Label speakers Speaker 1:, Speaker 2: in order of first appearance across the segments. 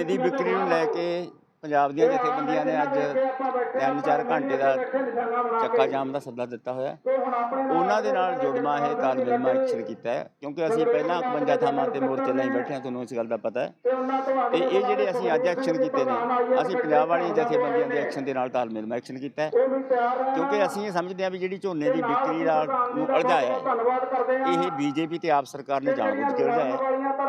Speaker 1: ਦੀ ਵਿਕਰੀ ਨੂੰ ਲੈ ਕੇ ਪੰਜਾਬ ਦੀਆਂ ਜਥੇਬੰਦੀਆਂ ਨੇ ਅੱਜ 3-4 ਘੰਟੇ ਦਾ ਚੱਕਾ ਜਾਮ ਦਾ ਸੱਦਾ ਦਿੱਤਾ ਹੋਇਆ। ਉਹਨਾਂ ਦੇ ਨਾਲ ਜੁੜਵਾਂ ਇਹ ਤਾਲਮੇਲ ਐਕਸ਼ਨ ਕੀਤਾ ਹੈ, ਕਿਉਂਕਿ ਅਸੀਂ ਪਹਿਲਾਂ 51 ਥਾਵਾਂ 'ਤੇ ਮੋਰਚੇ ਲਈ ਬੈਠੇ ਹਾਂ, ਤੁਹਾਨੂੰ ਇਸ ਗੱਲ ਦਾ ਪਤਾ ਹੈ। ਅਤੇ ਇਹ ਜਿਹੜੇ ਅਸੀਂ ਅੱਜ ਐਕਸ਼ਨ ਕੀਤੇ ਨੇ, ਅਸੀਂ ਪੰਜਾਬ ਵਾਲੀਆਂ ਜਥੇਬੰਦੀਆਂ ਦੇ ਐਕਸ਼ਨ ਦੇ ਨਾਲ ਤਾਲਮੇਲ ਐਕਸ਼ਨ ਕੀਤਾ ਹੈ, ਕਿਉਂਕਿ ਅਸੀਂ ਇਹ ਸਮਝਦੇ ਹਾਂ ਵੀ ਜਿਹੜੀ ਝੋਨੇ ਦੀ ਵਿਕਰੀ ਨੂੰ ਉਲਝਾਇਆ ਹੈ, ਇਹ ਬੀਜੇਪੀ ਤੇ ਆਪ ਸਰਕਾਰ ਨੇ ਜਾਣਬੁੱਝ ਕੇ ਉਲਝਾਇਆ।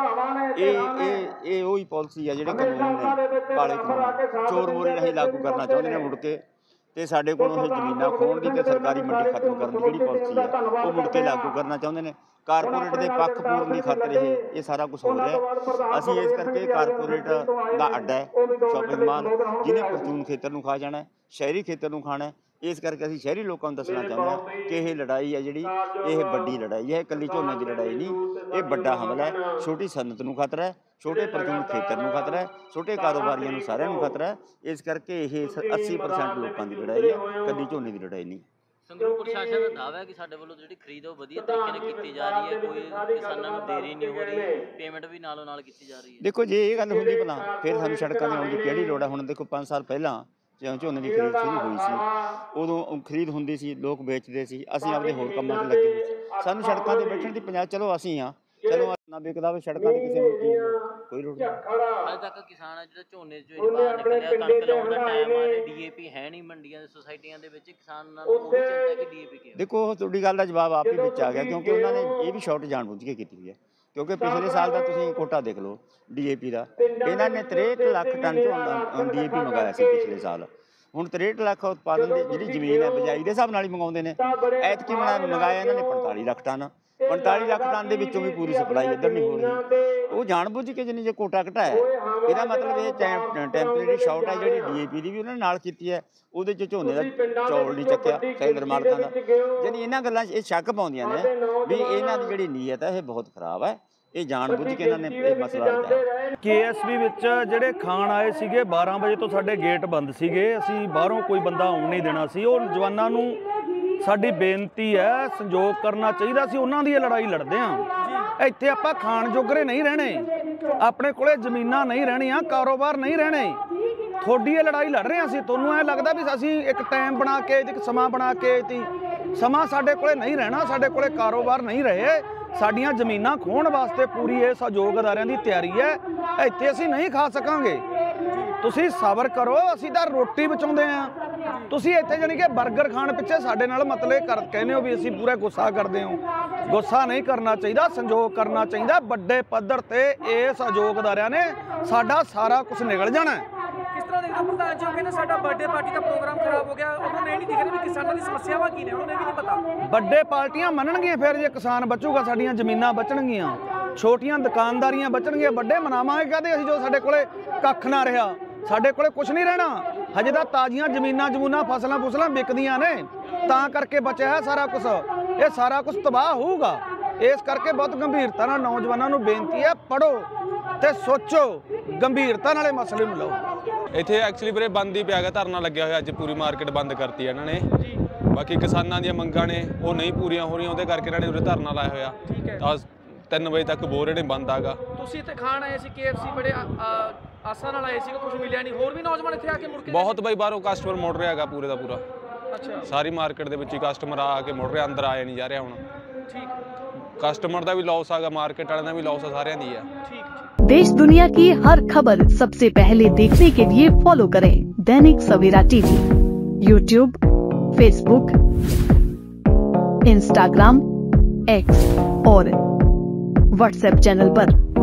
Speaker 1: ਇਹ ਉਹੀ ਪਾਲਿਸੀ ਹੈ ਜਿਹੜੇ ਕਾਨੂੰਨ ਨੇ, ਕਾਲੇ ਕਾਨੂੰਨ ਚੋਰ ਮੋਰੀ ਰਾਹੀਂ ਲਾਗੂ ਕਰਨਾ ਚਾਹੁੰਦੇ ਨੇ ਮੁੜ ਕੇ, ਤੇ ਸਾਡੇ ਕੋਲੋਂ ਇਹ ਜ਼ਮੀਨਾਂ ਖੋਹਣ ਦੀ ਤੇ ਸਰਕਾਰੀ ਮੰਡੀ ਖਤਮ ਕਰਨ ਦੀ ਜਿਹੜੀ ਪਾਲਿਸੀ ਹੈ ਉਹ ਮੁੜ ਕੇ ਲਾਗੂ ਕਰਨਾ ਚਾਹੁੰਦੇ ਨੇ। ਕਾਰਪੋਰੇਟ ਦੇ ਪੱਖ ਪੂਰਨ ਦੀ ਖਾਤਰ ਇਹ ਸਾਰਾ ਕੁਛ ਹੋ ਰਿਹਾ। ਅਸੀਂ ਇਸ ਕਰਕੇ ਕਾਰਪੋਰੇਟ ਦਾ ਅੱਡਾ ਹੈ ਸ਼ਾਪਿੰਗ ਮਾਲ, ਜਿਹਨੇ ਪਰਚੂਨ ਖੇਤਰ ਨੂੰ ਖਾ ਜਾਣਾ, ਸ਼ਹਿਰੀ ਖੇਤਰ ਨੂੰ ਖਾਣਾ। ਇਸ ਕਰਕੇ ਅਸੀਂ ਸ਼ਹਿਰੀ ਲੋਕਾਂ ਨੂੰ ਦੱਸਣਾ ਚਾਹੁੰਦੇ ਹਾਂ ਕਿ ਇਹ ਲੜਾਈ ਹੈ ਜਿਹੜੀ, ਇਹ ਵੱਡੀ ਲੜਾਈ ਹੈ, ਇਕੱਲੀ ਝੋਨੇ ਦੀ ਲੜਾਈ ਨਹੀਂ, ਇਹ ਵੱਡਾ ਹਮਲਾ ਹੈ। ਛੋਟੀ ਸਨਅਤ ਨੂੰ ਖਤਰਾ ਹੈ, ਛੋਟੇ ਪਰਚੂਨ ਖੇਤਰ ਨੂੰ ਖਤਰਾ ਹੈ, ਛੋਟੇ ਕਾਰੋਬਾਰੀਆਂ ਨੂੰ ਸਾਰਿਆਂ ਨੂੰ ਖਤਰਾ ਹੈ। ਇਸ ਕਰਕੇ ਇਹ 80% ਲੋਕਾਂ ਦੀ ਲੜਾਈ ਹੈ, ਇਕੱਲੀ ਝੋਨੇ ਦੀ ਲੜਾਈ ਨਹੀਂ।
Speaker 2: ਸੰਗਰੂਰ ਪ੍ਰਸ਼ਾਸਨ ਦਾ ਦਾਅਵਾ ਹੈ ਕਿ ਸਾਡੇ ਵੱਲੋਂ ਜਿਹੜੀ ਖਰੀਦ ਉਹ ਵਧੀਆ ਤਰੀਕੇ ਨਾਲ ਕੀਤੀ ਜਾ ਰਹੀ ਹੈ, ਕੋਈ ਕਿਸਾਨਾਂ ਨੂੰ ਦੇਰੀ ਨਹੀਂ ਹੋ ਰਹੀ, ਪੇਮੈਂਟ ਵੀ ਨਾਲੋਂ ਨਾਲ ਕੀਤੀ ਜਾ ਰਹੀ ਹੈ।
Speaker 1: ਦੇਖੋ ਜੇ ਇਹ ਗੱਲ ਹੁੰਦੀ ਭਲਾ ਫਿਰ ਸਾਨੂੰ ਸੜਕਾਂ 'ਤੇ ਆਉਣ ਦੀ ਕਿਹੜੀ ਲੋੜ ਹੈ। ਹੁਣ ਦੇਖੋ 5 ਸਾਲ ਪਹਿਲਾਂ ਜਦੋਂ ਝੋਨੇ ਦੀ ਖਰੀਦ ਸ਼ੁਰੂ ਹੋਈ ਸੀ, ਉਦੋਂ ਖਰੀਦ ਹੁੰਦੀ ਸੀ, ਲੋਕ ਵੇਚਦੇ ਸੀ, ਅਸੀਂ ਆਪਦੇ ਹੋਰ ਕੰਮਾਂ 'ਚ ਲੱਗੇ ਹੋਏ ਸੀ। ਸਾਨੂੰ ਸੜਕਾਂ 'ਤੇ ਬੈਠਣ ਦੀ ਚਲੋ ਅਸੀਂ ਹਾਂ, ਚਲੋ ਨਾ ਵਿਕਦਾ ਹੋਵੇ ਸੜਕਾਂ 'ਤੇ ਕਿਸੇ ਨੂੰ ਕੋਈ ਲੋੜ ਨਹੀਂ।
Speaker 2: ਅੱਜ ਤੱਕ ਕਿਸਾਨ ਜਿਹੜਾ ਝੋਨੇ 'ਚ ਬਾਹਰ ਨਿਕਲਿਆ, ਕਣਕ ਲਾਉਣ ਦਾ ਟਾਈਮ ਆ ਰਿਹਾ, ਡੀਏਪੀ ਹੈ ਨਹੀਂ ਮੰਡੀਆਂ ਦੇ, ਸੁਸਾਇਟੀਆਂ ਦੇ ਵਿੱਚ ਕਿਸਾਨਾਂ ਨੂੰ ਉਹ ਵੀ ਚਿੰਤਾ ਕਿ ਡੀਏਪੀ ਕਿਉਂ।
Speaker 1: ਦੇਖੋ ਤੁਹਾਡੀ ਗੱਲ ਦਾ ਜਵਾਬ ਆਪ ਹੀ ਵਿੱਚ ਆ ਗਿਆ, ਕਿਉਂਕਿ ਉਹਨਾਂ ਨੇ ਇਹ ਵੀ ਸ਼ਾਰਟ ਜਾਣਬੁੱਝ ਕੇ ਕੀਤੀ ਹੋਈ ਹੈ। ਕਿਉਂਕਿ ਪਿਛਲੇ ਸਾਲ ਦਾ ਤੁਸੀਂ ਕੋਟਾ ਦੇਖ ਲਓ ਡੀਏਪੀ ਦਾ, ਇਹਨਾਂ ਨੇ 63 ਲੱਖ ਟਨ ਝੋਨਾ ਡੀਏਪੀ ਮੰਗਾਇਆ ਸੀ ਪਿਛਲੇ ਸਾਲ। ਹੁਣ 63 ਲੱਖ ਉਤਪਾਦਨ ਦੀ ਜਿਹੜੀ ਜ਼ਮੀਨ ਹੈ ਬਿਜਾਈ ਦੇ ਹਿਸਾਬ ਨਾਲ ਹੀ ਮੰਗਾਉਂਦੇ ਨੇ। ਐਤਕੀ ਮੰਗਾਇਆ ਇਹਨਾਂ ਨੇ 45 ਲੱਖ ਟਨ। 45 ਲੱਖ ਟਨ ਦੇ ਵਿੱਚੋਂ ਵੀ ਪੂਰੀ ਸਪਲਾਈ ਇੱਧਰ ਨਹੀਂ ਹੋ ਰਹੀ। ਉਹ ਜਾਣਬੁੱਝ ਕੇ ਜਿੰਨੀ ਜੇ ਕੋਟਾ ਘਟਾਇਆ, ਇਹਦਾ ਮਤਲਬ ਇਹ ਟੈਂਪਰੇਰੀ ਸ਼ਾਰਟ ਹੈ ਜਿਹੜੀ ਡੀਏਪੀ ਦੀ ਵੀ ਉਹਨਾਂ ਨੇ ਨਾਲ ਕੀਤੀ ਹੈ। ਉਹਦੇ 'ਚ ਝੋਨੇ ਦਾ ਚੌਲ ਨਹੀਂ ਚੱਕਿਆ ਸੈਲਰ ਮਾਲਕਾਂ ਦਾ। ਯਾਨੀ ਇਹਨਾਂ ਗੱਲਾਂ 'ਚ ਇਹ ਸ਼ੱਕ ਪਾਉਂਦੀਆਂ ਨੇ ਵੀ ਇਹਨਾਂ ਦੀ ਜਿਹੜੀ ਨੀਅਤ ਹੈ ਇਹ ਬਹੁਤ ਖਰਾਬ ਹੈ। ਇਹ ਜਾਣਬੁੱਝ ਕੇ ਇਹਨਾਂ ਨੇ ਇਹ ਮਸਲਾ ਰੱਖਿਆ।
Speaker 3: KSB ਵਿੱਚ ਜਿਹੜੇ ਖਾਣ ਆਏ ਸੀਗੇ 12 ਵਜੇ ਤੋਂ ਸਾਡੇ ਗੇਟ ਬੰਦ ਸੀਗੇ, ਅਸੀਂ ਬਾਹਰੋਂ ਕੋਈ ਬੰਦਾ ਆਉਣ ਨਹੀਂ ਦੇਣਾ ਸੀ। ਉਹ ਜਵਾਨਾਂ ਨੂੰ ਸਾਡੀ ਬੇਨਤੀ ਹੈ ਸੰਯੋਗ ਕਰਨਾ ਚਾਹੀਦਾ ਸੀ, ਉਹਨਾਂ ਦੀ ਇਹ ਲੜਾਈ ਲੜਦੇ ਹਾਂ। ਇੱਥੇ ਆਪਾਂ ਖਾਣ ਜੋਗਰੇ ਨਹੀਂ ਰਹਿਣੇ, ਆਪਣੇ ਕੋਲੇ ਜ਼ਮੀਨਾਂ ਨਹੀਂ ਰਹਿਣੀਆਂ, ਕਾਰੋਬਾਰ ਨਹੀਂ ਰਹਿਣੇ। ਤੁਹਾਡੀ ਇਹ ਲੜਾਈ ਲੜ ਰਹੇ ਹਾਂ ਅਸੀਂ। ਤੁਹਾਨੂੰ ਐ ਲੱਗਦਾ ਵੀ ਅਸੀਂ ਇੱਕ ਟਾਈਮ ਬਣਾ ਕੇ, ਇੱਕ ਸਮਾਂ ਬਣਾ ਕੇ ਤੀ, ਸਮਾਂ ਸਾਡੇ ਕੋਲੇ ਨਹੀਂ ਰਹਿਣਾ, ਸਾਡੇ ਕੋਲੇ ਕਾਰੋਬਾਰ ਨਹੀਂ ਰਹੇ। ਸਾਡੀਆਂ ਜ਼ਮੀਨਾਂ ਖੋਹਣ ਵਾਸਤੇ ਪੂਰੀ ਇਹ ਸਹਿਯੋਗ ਅਦਾਰਿਆਂ ਦੀ ਤਿਆਰੀ ਹੈ। ਇੱਥੇ ਅਸੀਂ ਨਹੀਂ ਖਾ ਸਕਾਂਗੇ, ਤੁਸੀਂ ਸਬਰ ਕਰੋ। ਅਸੀਂ ਤਾਂ ਰੋਟੀ ਬਚਾਉਂਦੇ ਹਾਂ, ਤੁਸੀਂ ਇੱਥੇ ਜਾਣੀ ਕਿ ਬਰਗਰ ਖਾਣ ਪਿੱਛੇ ਸਾਡੇ ਨਾਲ ਮਤਲਬ ਕਹਿੰਦੇ ਹੋ ਵੀ ਅਸੀਂ ਪੂਰਾ ਗੁੱਸਾ ਕਰਦੇ ਹੋ। ਗੁੱਸਾ ਨਹੀਂ ਕਰਨਾ ਚਾਹੀਦਾ, ਸੰਯੋਗ ਕਰਨਾ ਚਾਹੀਦਾ। ਵੱਡੇ ਪੱਧਰ ਤੇ ਇਹ ਸਹਿਯੋਗ ਅਦਾਰਿਆਂ ਨੇ ਸਾਡਾ ਸਾਰਾ ਕੁਝ ਨਿਕਲ ਜਾਣਾ।
Speaker 4: ਕਿਸ ਤਰ੍ਹਾਂ ਦੇਖਦਾ ਪ੍ਰਧਾਨ ਜੀ, ਉਹ ਕਹਿੰਦੇ ਸਾਡਾ ਬਰਥਡੇ ਪਾਰਟੀ ਦਾ ਪ੍ਰੋਗਰਾਮ ਖਰਾਬ ਹੋ ਗਿਆ, ਉਹਨਾਂ ਨੇ ਇਹ ਨਹੀਂ ਦਿਖ ਰਿਹਾ ਵੀ ਕਿਸਾਨਾਂ ਦੀ ਸਮੱਸਿਆਵਾਂ ਕੀ ਨੇ, ਉਹਨਾਂ ਨੂੰ ਵੀ ਨਹੀਂ ਪਤਾ।
Speaker 3: ਵੱਡੇ ਪਾਰਟੀਆਂ ਮੰਨਣਗੀਆਂ ਫਿਰ ਜੇ ਕਿਸਾਨ ਬਚੂਗਾ, ਸਾਡੀਆਂ ਜ਼ਮੀਨਾਂ ਬਚਣਗੀਆਂ, ਛੋਟੀਆਂ ਦੁਕਾਨਦਾਰੀਆਂ ਬਚਣਗੀਆਂ। ਵੱਡੇ ਮਨਾਵਾਂਗੇ ਕਹਦੇ ਅਸੀਂ ਜੋ ਸਾਡੇ ਕੋਲੇ ਕੱਖ ਨਾ ਰਿਹਾ, ਸਾਡੇ ਕੋਲੇ ਕੁਝ ਨਹੀਂ ਰਹਿਣਾ। ਹਜੇ ਤਾਂ ਤਾਜ਼ੀਆਂ ਜ਼ਮੀਨਾਂ ਜਮੂਨਾਂ ਫਸਲਾਂ ਫੁਸਲਾਂ ਵਿਕਦੀਆਂ ਨੇ, ਤਾਂ ਕਰਕੇ ਬਚਿਆ ਹੈ ਸਾਰਾ ਕੁਝ। ਇਹ ਸਾਰਾ ਕੁਝ ਤਬਾਹ ਹੋਊਗਾ। ਇਸ ਕਰਕੇ ਬਹੁਤ ਗੰਭੀਰਤਾ ਨਾਲ ਨੌਜਵਾਨਾਂ ਨੂੰ ਬੇਨਤੀ ਹੈ, ਪੜ੍ਹੋ ਤੇ ਸੋਚੋ, ਗੰਭੀਰਤਾ ਨਾਲ ਇਹ ਮਸਲੇ ਨੂੰ ਲਓ।
Speaker 5: ਇੱਥੇ ਐਕਚੁਅਲੀ ਵੀਰੇ ਬੰਦ ਹੀ ਪਿਆ ਗਿਆ, ਧਰਨਾ ਲੱਗਿਆ ਹੋਇਆ। ਅੱਜ ਪੂਰੀ ਮਾਰਕੀਟ ਬੰਦ ਕਰਤੀ ਇਹਨਾਂ ਨੇ। ਬਾਕੀ ਕਿਸਾਨਾਂ ਦੀਆਂ ਮੰਗਾਂ ਨੇ ਉਹ ਨਹੀਂ ਪੂਰੀਆਂ ਹੋ ਰਹੀਆਂ, ਉਹਦੇ ਕਰਕੇ ਇਹਨਾਂ ਨੇ ਉਰੇ ਧਰਨਾ ਲਾਇਆ ਹੋਇਆ। 3 ਵਜੇ ਤੱਕ ਬੋਰ ਜਿਹੜੇ ਬੰਦ ਆਗਾ।
Speaker 4: ਤੁਸੀਂ ਇੱਥੇ ਖਾਣ ਆਏ ਸੀ KFC, ਬੜੇ ਆਸਾਂ ਨਾਲ ਆਏ ਸੀ, ਕੁਝ ਮਿਲਿਆ ਨਹੀਂ। ਹੋਰ ਵੀ ਨੌਜਵਾਨ ਇੱਥੇ ਆ ਕੇ ਮੁੜ ਕੇ
Speaker 5: ਬਹੁਤ ਬਈ ਬਾਹਰੋਂ ਕਸਟਮਰ ਮੁੜ ਰਿਹਾ ਹੈਗਾ ਪੂਰੇ ਦਾ ਪੂਰਾ।
Speaker 4: ਅੱਛਾ,
Speaker 5: ਸਾਰੀ ਮਾਰਕੀਟ ਦੇ ਵਿੱਚ ਹੀ ਕਸਟਮਰ ਆ ਕੇ ਮੁੜ ਰਿਹਾ, ਅੰਦਰ ਆਇਆ ਨਹੀਂ ਜਾ ਰਿਹਾ। ਹੁਣ
Speaker 4: ਠੀਕ,
Speaker 5: कस्टमर का भी लॉस आगा, मार्केट वाले का भी लॉस सारे दी है।
Speaker 6: देश दुनिया की हर खबर सबसे पहले देखने के लिए फॉलो करें Dainik Savera TV, YouTube, Facebook, Instagram, X और WhatsApp चैनल पर।